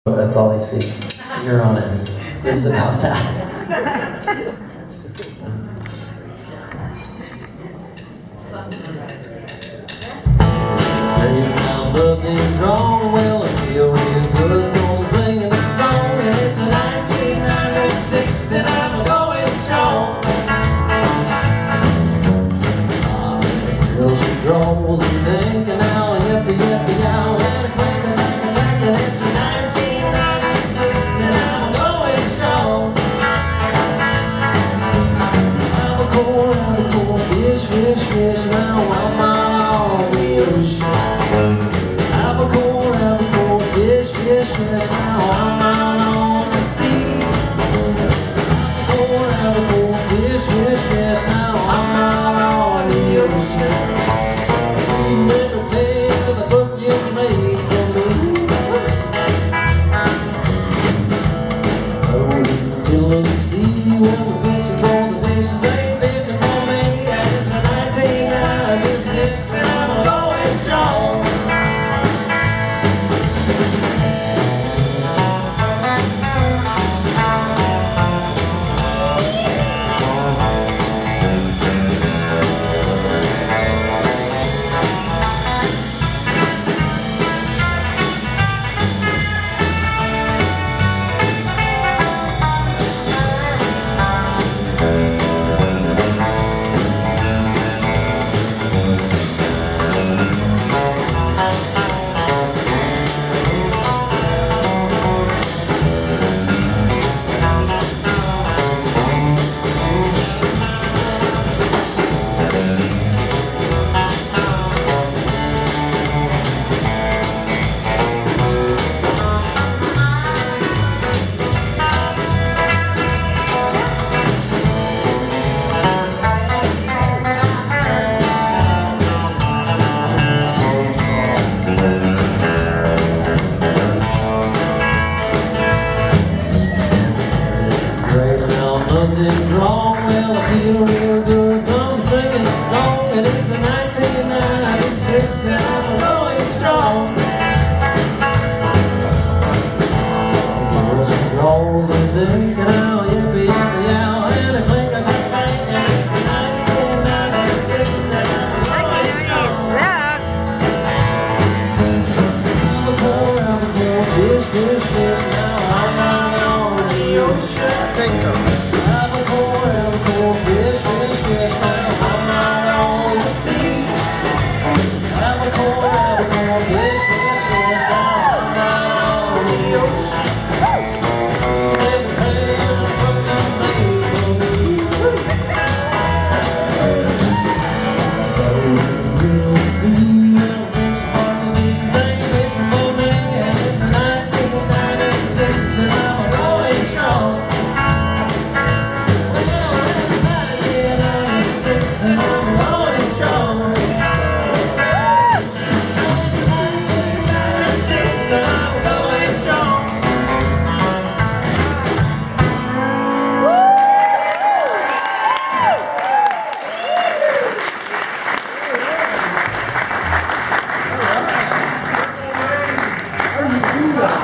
That's all they see. You're on it. This is about that. Well, I feel real good, so I'm singing a song, and it's 1996, and I'm going strong. Girl, she draws and thinking now, yippee, yippee, now, and a clank, and it's 1996, and I'm going strong. Albacore, fish, fish, fish, now I'm on the ocean. Albacore, fish, fish, fish, now I'm out on the sea. Albacore, fish, fish, fish, now I'm out on the ocean. Every page of the book you made for me. Oh, till the sea when we're fishing for the fishes, they fishing for me. And it's 1996, and I'm going strong. Nothing's wrong, well I feel real good, so I'm singing a song, and it's 1996, and I'm going strong. Girls and rolls and thinking out, yippee, yippee, out, and I think I can bang, and it's 1996, and I'm going strong. Albacore, fish, fish, fish, now I'm out on the ocean. Albacore, fish, fish, fish, now I'm out on the sea. Albacore, fish, fish, fish, now I'm out on the ocean. Every page of the book you made for me. We'll see when fish on the beach, they fishing for me, and it's 1996, and I'm going strong. Well, it's 1996, and